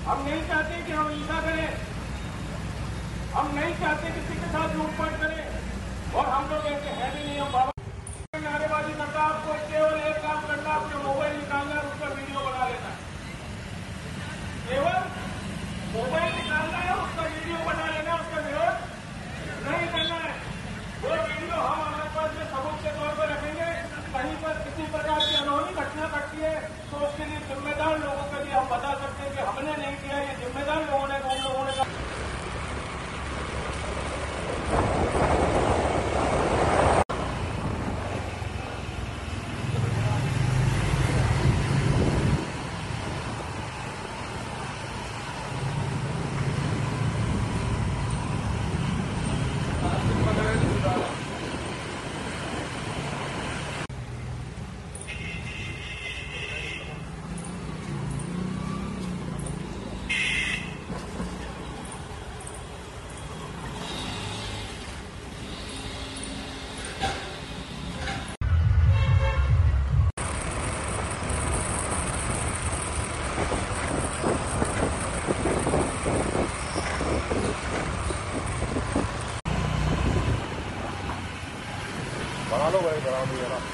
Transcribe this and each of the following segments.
हम नहीं चाहते कि हम हिंसा करें, हम नहीं चाहते किसी के साथ लूटपाट करें, और हम लोग ऐसे हैं भी नहीं। हम बाबा नारेबाजी करता, आपको केवल एक काम करना, अपने मोबाइल निकालना है, उसका वीडियो बना लेना है। केवल मोबाइल निकालना है, उसका वीडियो बना लेना, उसका विरोध नहीं करना है। वो वीडियो हम हमारे पास में सबूत के तौर पर रखेंगे। कहीं पर किसी प्रकार की अनहोनी घटना घटती है तो उसके लिए जिम्मेदार लोगों के लिए हम बता सकते हैं कि हमने नहीं किया, ये जिम्मेदार लोगों ने, उन लोगों ने। बना लो भाई, बना दो जरा।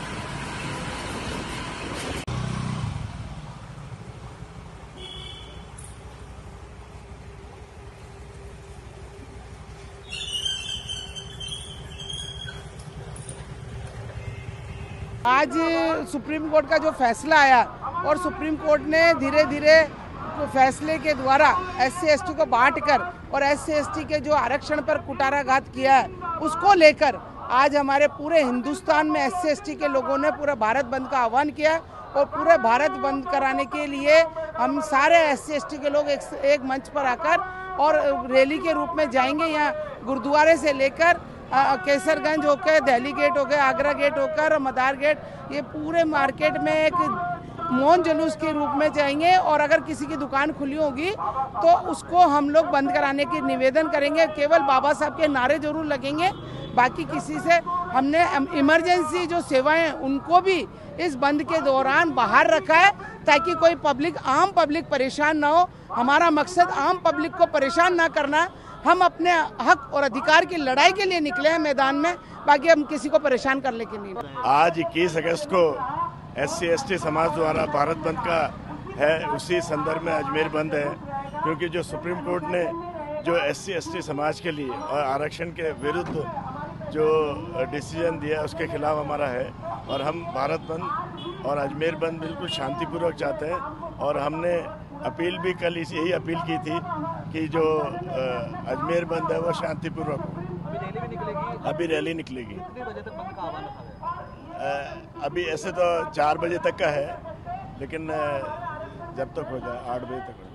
आज सुप्रीम कोर्ट का जो फैसला आया और सुप्रीम कोर्ट ने धीरे धीरे फैसले के द्वारा SC ST को बांटकर और SC ST के जो आरक्षण पर कुठाराघात किया है, उसको लेकर आज हमारे पूरे हिंदुस्तान में SC ST के लोगों ने पूरे भारत बंद का आह्वान किया और पूरे भारत बंद कराने के लिए हम सारे SC ST के लोग एक मंच पर आकर और रैली के रूप में जाएंगे। यहाँ गुरुद्वारे से लेकर केसरगंज होकर, दिल्ली गेट होकर, आगरा गेट होकर, मदार गेट, ये पूरे मार्केट में एक मौन जुलूस के रूप में जाएंगे। और अगर किसी की दुकान खुली होगी तो उसको हम लोग बंद कराने की निवेदन करेंगे। केवल बाबा साहब के नारे जरूर लगेंगे, बाकी किसी से हमने इमरजेंसी जो सेवाएं उनको भी इस बंद के दौरान बाहर रखा है ताकि कोई पब्लिक, आम पब्लिक परेशान ना हो। हमारा मकसद आम पब्लिक को परेशान ना करना। हम अपने हक और अधिकार की लड़ाई के लिए निकले हैं मैदान में, बाकी हम किसी को परेशान करने के लिए नहीं। आज 21 अगस्त को SC ST समाज द्वारा भारत बंद का है, उसी संदर्भ में अजमेर बंद है, क्योंकि जो सुप्रीम कोर्ट ने जो SC ST समाज के लिए और आरक्षण के विरुद्ध जो डिसीजन दिया उसके खिलाफ हमारा है। और हम भारत बंद और अजमेर बंद बिल्कुल शांतिपूर्वक चाहते हैं। और हमने अपील भी कल यही अपील की थी कि जो अजमेर बंद है वो शांतिपूर्वक हो। अभी रैली निकलेगी। कितने बजे तक बंद का आह्वान रखा गया? अभी ऐसे तो 4 बजे तक का है, लेकिन जब तक हो जाए 8 बजे तक हो जाए।